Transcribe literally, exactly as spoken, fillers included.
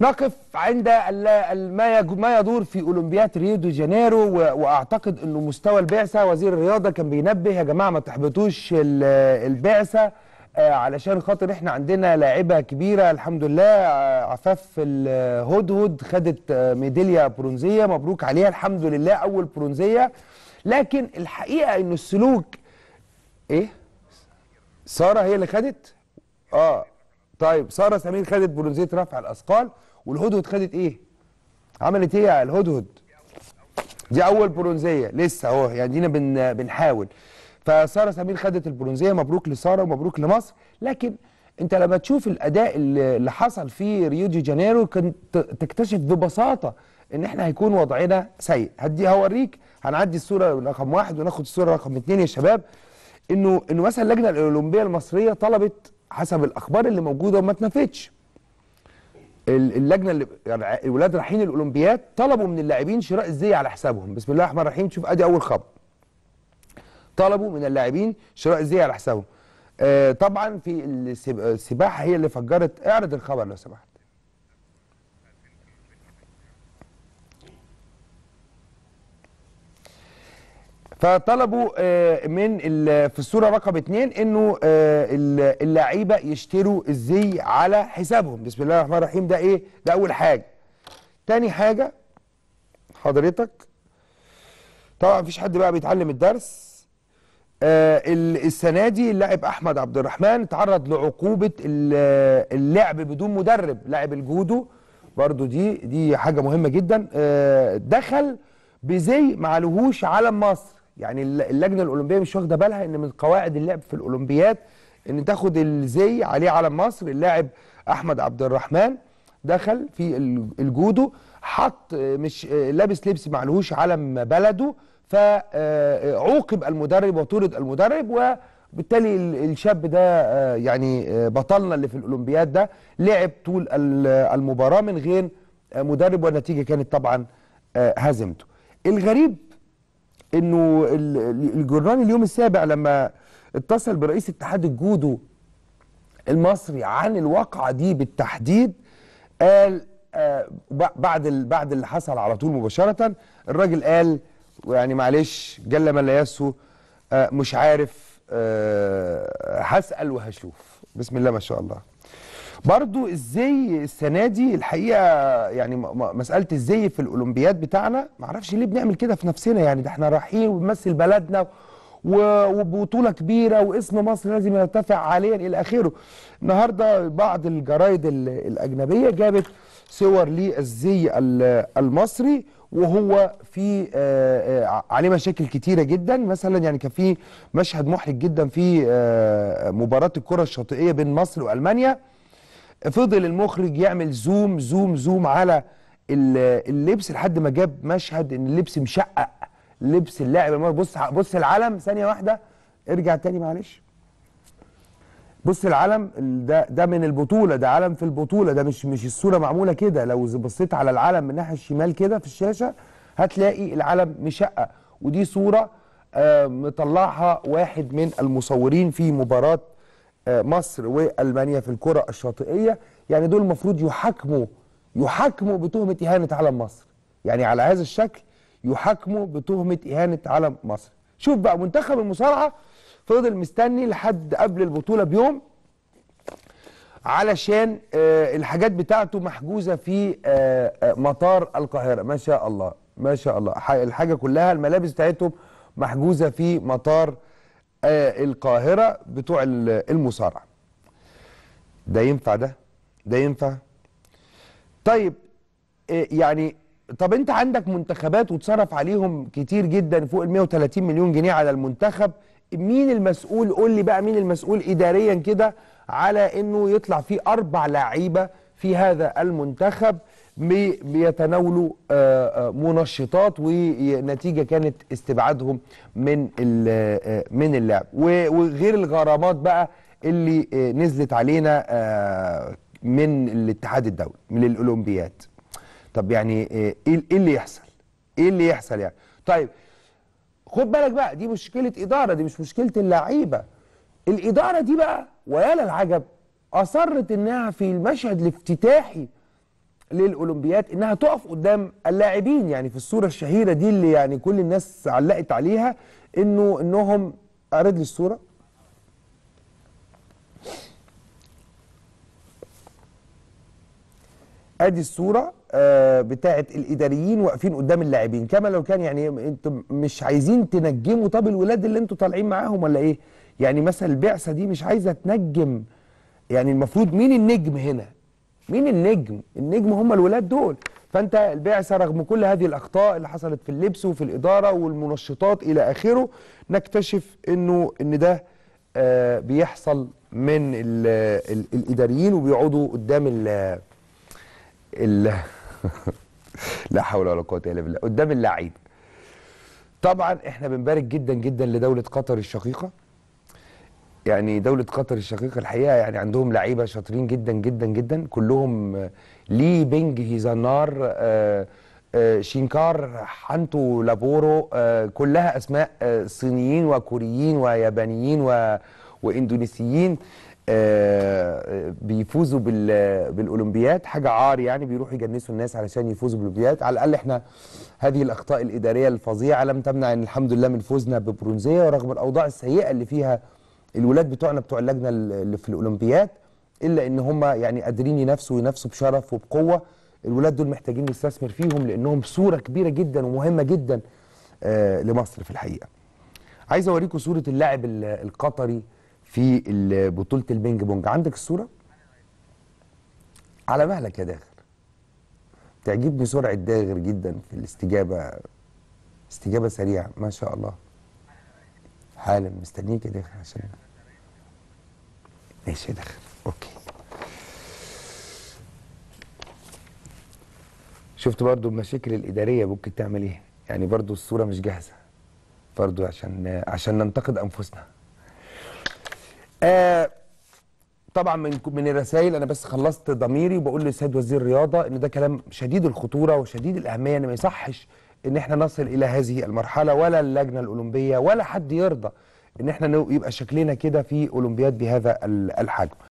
نقف عند ما ما يدور في اولمبياد ريو دي جانيرو، واعتقد انه مستوى البعثه وزير الرياضه كان بينبه يا جماعه ما تحبطوش البعثه علشان خاطر احنا عندنا لاعبه كبيره الحمد لله. عفاف الهدهد خدت ميداليه برونزيه، مبروك عليها الحمد لله اول برونزيه. لكن الحقيقه انه السلوك ايه ساره هي اللي خدت اه طيب ساره سمير خدت برونزيه رفع الاثقال، والهدهد خدت ايه؟ عملت ايه يا الهدهد؟ دي اول برونزيه لسه اهو، يعني دينا بن بنحاول. فساره سمير خدت البرونزيه، مبروك لساره ومبروك لمصر. لكن انت لما تشوف الاداء اللي حصل في ريو دي جانيرو كنت تكتشف ببساطه ان احنا هيكون وضعنا سيء. هدي هوريك، هنعدي الصوره رقم واحد وناخد الصوره رقم اثنين يا شباب. انه انه مثلا اللجنه الاولمبيه المصريه طلبت حسب الاخبار اللي موجوده وما اتنفتش. اللجنه اللي يعني الولاد رايحين الاولمبياد طلبوا من اللاعبين شراء الزي على حسابهم. بسم الله الرحمن الرحيم. شوف ادي اول خبر، طلبوا من اللاعبين شراء الزي على حسابهم. آه طبعا في السباحه هي اللي فجرت. اعرض الخبر لو سمحت. فطلبوا من في الصوره رقم اثنين انه اللعيبه يشتروا الزي على حسابهم. بسم الله الرحمن الرحيم. ده ايه؟ ده اول حاجه. تاني حاجه حضرتك طبعا مفيش حد بقى بيتعلم الدرس. السنه دي اللاعب احمد عبد الرحمن تعرض لعقوبه اللعب بدون مدرب. لاعب الجودو برضو دي دي حاجه مهمه جدا. دخل بزي معلهوش علم مصر. يعني اللجنه الاولمبيه مش واخده بالها ان من قواعد اللعب في الاولمبياد ان تاخد الزي عليه علم مصر. اللاعب احمد عبد الرحمن دخل في الجودو حط مش لابس لبس معلهوش علم بلده، فعوقب المدرب وطرد المدرب، وبالتالي الشاب ده يعني بطلنا اللي في الاولمبياد ده لعب طول المباراه من غير مدرب، والنتيجه كانت طبعا هزيمته. الغريب انه الجورنال اليوم السابع لما اتصل برئيس اتحاد الجودو المصري عن الواقعه دي بالتحديد قال آه بعد بعد اللي حصل على طول مباشره الراجل قال يعني معلش جل من لا يسهو، آه مش عارف، آه هسال وهشوف. بسم الله ما شاء الله. برضو الزي السنه دي الحقيقه يعني مساله الزي في الاولمبياد بتاعنا معرفش ليه بنعمل كده في نفسنا. يعني ده احنا رايحين وبنمثل بلدنا وبطوله كبيره واسم مصر لازم يرتفع عاليا الى اخره. النهارده بعض الجرايد الاجنبيه جابت صور للزي المصري وهو في عليه مشاكل كتيره جدا. مثلا يعني كان في مشهد محرج جدا في مباراه الكره الشاطئيه بين مصر والمانيا. فضل المخرج يعمل زوم زوم زوم على اللبس لحد ما جاب مشهد ان اللبس مشقق، لبس اللاعب. بص بص العلم ثانيه واحده، ارجع تاني معلش. بص العلم ده ده من البطوله، ده علم في البطوله، ده مش مش الصوره معموله كده. لو بصيت على العلم من الناحيه الشمال كده في الشاشه هتلاقي العلم مشقق، ودي صوره آه مطلعها واحد من المصورين في مباراه مصر والمانيا في الكره الشاطئيه. يعني دول المفروض يحاكموا يحاكموا بتهمه اهانه علم مصر. يعني على هذا الشكل يحاكموا بتهمه اهانه علم مصر. شوف بقى منتخب المصارعه فضل مستني لحد قبل البطوله بيوم علشان آه الحاجات بتاعته محجوزه في آه آه مطار القاهره. ما شاء الله ما شاء الله، الحاجه كلها الملابس بتاعتهم محجوزه في مطار آه القاهرة بتوع المصارعة. ده ينفع؟ ده ده ينفع؟ طيب آه يعني طب انت عندك منتخبات وتصرف عليهم كتير جدا فوق ال مئة وثلاثين مليون جنيه على المنتخب. مين المسؤول؟ قول لي بقى مين المسؤول اداريا كده على انه يطلع فيه اربع لعيبه في هذا المنتخب بيتناولوا منشطات ونتيجه كانت استبعادهم من من اللعب، وغير الغرامات بقى اللي نزلت علينا من الاتحاد الدولي من الاولمبياد. طب يعني ايه اللي يحصل؟ ايه اللي يحصل يعني؟ طيب خد بالك بقى، دي مشكله اداره، دي مش مشكله اللعيبه. الاداره دي بقى ويا للعجب اصرت انها في المشهد الافتتاحي للاولمبياد انها تقف قدام اللاعبين، يعني في الصوره الشهيره دي اللي يعني كل الناس علقت عليها انه انهم اعرض لي الصوره. ادي الصوره آه بتاعه الاداريين واقفين قدام اللاعبين، كما لو كان يعني انتم مش عايزين تنجموا طب الولاد اللي انتوا طالعين معاهم ولا ايه؟ يعني مثلا البعثه دي مش عايزه تنجم، يعني المفروض مين النجم هنا؟ مين النجم؟ النجم هم الولاد دول. فانت البعثه رغم كل هذه الاخطاء اللي حصلت في اللبس وفي الاداره والمنشطات الى اخره، نكتشف انه ان ده آه بيحصل من ال ال الاداريين وبيقعدوا قدام ال ال لا حول ولا قوه الا بالله، قدام اللعيبه. طبعا احنا بنبارك جدا جدا لدوله قطر الشقيقه. يعني دولة قطر الشقيقة الحقيقة يعني عندهم لعيبة شاطرين جدا جدا جدا، كلهم لي بينج هيزانار آه آه شينكار حانتو لابورو، آه كلها أسماء آه صينيين وكوريين ويابانيين و واندونيسيين، آه بيفوزوا بالاولمبياد. حاجه عار يعني، بيروحوا يجنسوا الناس علشان يفوزوا بالاولمبياد. على الاقل احنا هذه الاخطاء الاداريه الفظيعه لم تمنع ان الحمد لله من فوزنا ببرونزيه، ورغم الاوضاع السيئه اللي فيها الولاد بتوعنا بتوع اللجنه اللي في الاولمبياد، الا ان هم يعني قادرين ينافسوا وينافسوا بشرف وبقوه. الولاد دول محتاجين نستثمر فيهم لانهم صوره كبيره جدا ومهمه جدا آه لمصر في الحقيقه. عايز اوريكم صوره اللاعب القطري في بطوله البينج بونج. عندك الصوره؟ على مهلك يا داغر. تعجبني سرعه داغر جدا في الاستجابه، استجابه سريعه ما شاء الله. حالا مستنيك يا داغر عشان ماشي يا داغر. اوكي. شفت برضو المشاكل الاداريه ممكن تعمل ايه؟ يعني برضو الصوره مش جاهزه برضو عشان عشان ننتقد انفسنا. آه طبعا من من الرسائل انا بس خلصت ضميري وبقول للسيد وزير الرياضه ان ده كلام شديد الخطوره وشديد الاهميه، ان ما يصحش ان احنا نصل الى هذه المرحله، ولا اللجنه الاولمبيه ولا حد يرضى ان احنا يبقى شكلنا كده في اولمبياد بهذا الحجم.